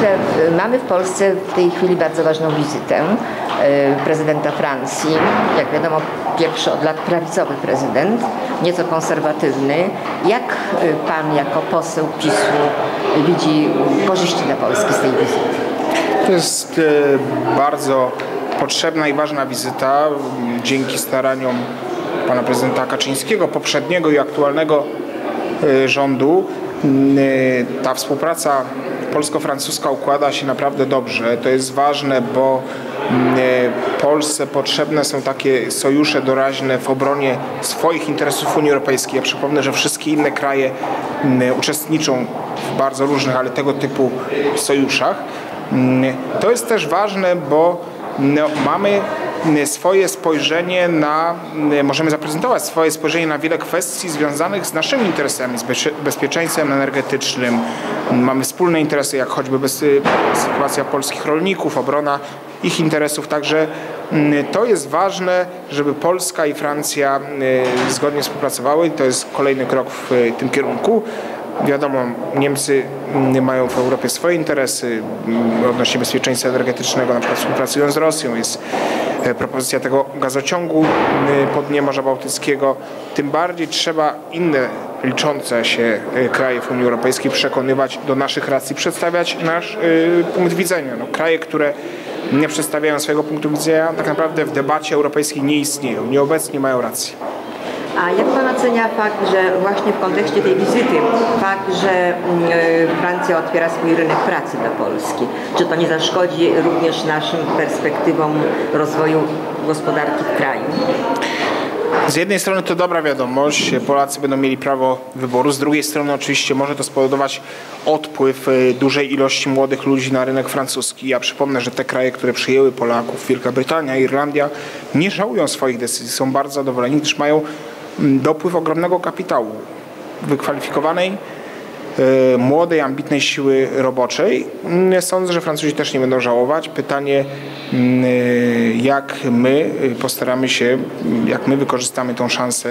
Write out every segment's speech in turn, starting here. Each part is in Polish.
Myślę, mamy w Polsce w tej chwili bardzo ważną wizytę prezydenta Francji. Jak wiadomo, pierwszy od lat prawicowy prezydent, nieco konserwatywny. Jak pan jako poseł PiS-u widzi korzyści dla Polski z tej wizyty? To jest bardzo potrzebna i ważna wizyta. Dzięki staraniom pana prezydenta Kaczyńskiego, poprzedniego i aktualnego rządu, ta współpraca polsko-francuska układa się naprawdę dobrze. To jest ważne, bo Polsce potrzebne są takie sojusze doraźne w obronie swoich interesów w Unii Europejskiej. Ja przypomnę, że wszystkie inne kraje uczestniczą w bardzo różnych, ale tego typu sojuszach. To jest też ważne, bo mamy swoje spojrzenie możemy zaprezentować swoje spojrzenie na wiele kwestii związanych z naszymi interesami, z bezpieczeństwem energetycznym. Mamy wspólne interesy, jak choćby sytuacja polskich rolników, obrona ich interesów. Także to jest ważne, żeby Polska i Francja zgodnie współpracowały. To jest kolejny krok w tym kierunku. Wiadomo, Niemcy mają w Europie swoje interesy odnośnie bezpieczeństwa energetycznego, na przykład współpracują z Rosją. Jest propozycja tego gazociągu pod Morza Bałtyckiego. Tym bardziej trzeba inne liczące się kraje w Unii Europejskiej przekonywać do naszych racji, przedstawiać nasz punkt widzenia. Kraje, które nie przedstawiają swojego punktu widzenia, tak naprawdę w debacie europejskiej nie istnieją, nieobecnie mają rację. A jak pan ocenia fakt, że właśnie w kontekście tej wizyty, fakt, że Francja otwiera swój rynek pracy dla Polski, czy to nie zaszkodzi również naszym perspektywom rozwoju gospodarki w kraju? Z jednej strony to dobra wiadomość, Polacy będą mieli prawo wyboru, z drugiej strony oczywiście może to spowodować odpływ dużej ilości młodych ludzi na rynek francuski. Ja przypomnę, że te kraje, które przyjęły Polaków, Wielka Brytania, Irlandia, nie żałują swoich decyzji, są bardzo zadowoleni, gdyż mają dopływ ogromnego kapitału, wykwalifikowanej, młodej, ambitnej siły roboczej. Sądzę, że Francuzi też nie będą żałować. Pytanie, jak my postaramy się, jak my wykorzystamy tą szansę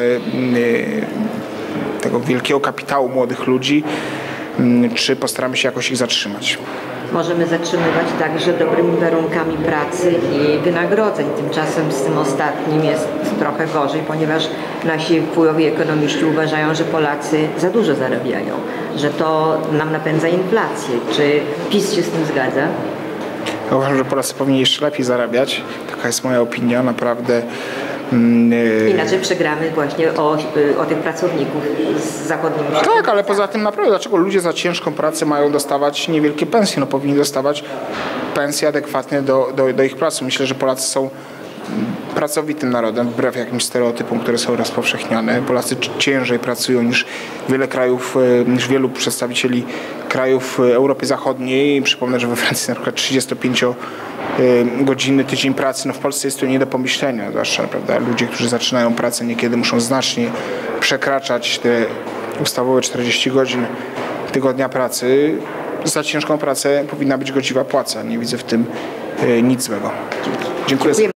tego wielkiego kapitału młodych ludzi, czy postaramy się jakoś ich zatrzymać. Możemy zatrzymywać także dobrymi warunkami pracy i wynagrodzeń. Tymczasem z tym ostatnim jest trochę gorzej, ponieważ nasi wpływowi ekonomiści uważają, że Polacy za dużo zarabiają, że to nam napędza inflację. Czy PiS się z tym zgadza? Ja uważam, że Polacy powinni jeszcze lepiej zarabiać. Taka jest moja opinia, naprawdę. Inaczej przegramy właśnie o tych pracowników z zachodnimi. Tak, ale poza tym naprawdę, dlaczego ludzie za ciężką pracę mają dostawać niewielkie pensje? Powinni dostawać pensje adekwatne do ich pracy. Myślę, że Polacy są pracowitym narodem, wbrew jakimś stereotypom, które są rozpowszechniane. Polacy ciężej pracują niż wielu przedstawicieli krajów Europy Zachodniej. Przypomnę, że we Francji na przykład 35-godzinny tydzień pracy. W Polsce jest to nie do pomyślenia, zwłaszcza ludzie, którzy zaczynają pracę, niekiedy muszą znacznie przekraczać te ustawowe 40 godzin tygodnia pracy. Za ciężką pracę powinna być godziwa płaca. Nie widzę w tym nic złego. Dziękuję.